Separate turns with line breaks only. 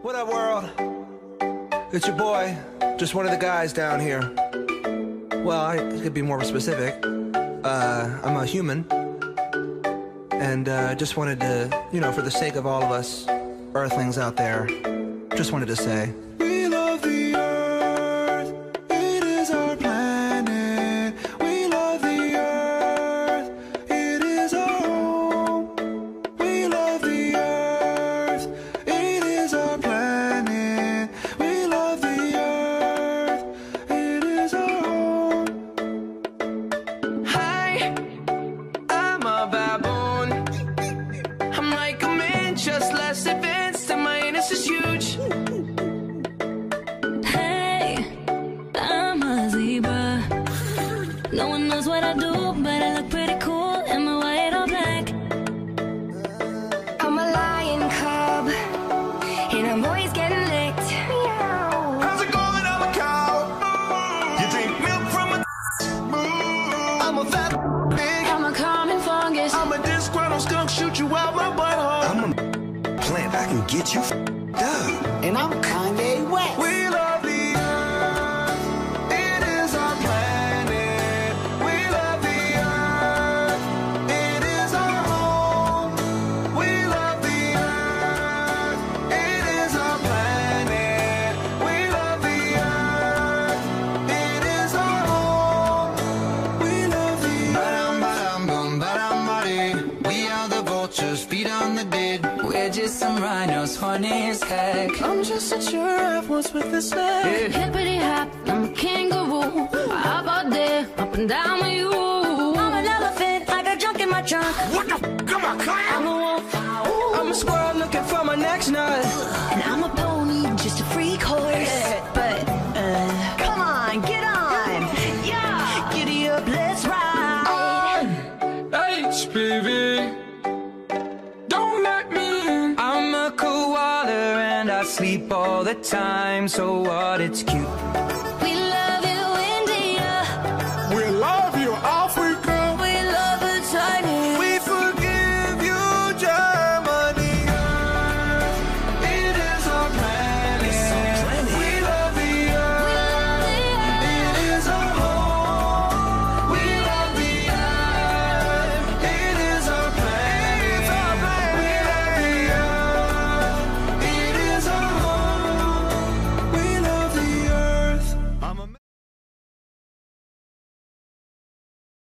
What up, world? It's your boy, just one of the guys down here. Well, I could be more specific. I'm a human. And just wanted to, you know, for the sake of all of us earthlings out there, just wanted to say, we love the earth, it is our planet. We love the earth, it is our home. We love the earth, it is our planet. We love the earth, it is our home. Hi, I'm a baboon. I'm like a man, just less advanced, and my anus is huge.
Hey, I'm a zebra. No one knows what I do, but I look pretty cool in my white or black.
I'm a lion cub, and I'm always getting licked.
How's it going? I'm a cow. You drink milk from a I'm a fat pig.
I'm a common fungus.
I'm a disgruntled skunk, shoot you out my butthole. I'm a plant, I can get you up.
And I'm Kanye West.
We love the earth, it is our planet. We love the earth, it is our home. We love the earth, it is our planet. We love the earth, it is our home. We love the earth. We are the vultures, feet on the dead.
We're just some rhinos, funny as heck.
I'm just a giraffe once with a snack.
Hippity hop, I'm a kangaroo. I hop out there, up and down with you. I'm an elephant, I got junk in my trunk.
What the f***? I'm a clown.
I'm a wolf,
I'm a squirrel looking for my next nut.
And I'm a pony, just a freak horse. But, come on, get on. Yeah, giddy up, let's ride.
H, baby, don't let me in. I'm a koala and I sleep all the time, so what? It's cute.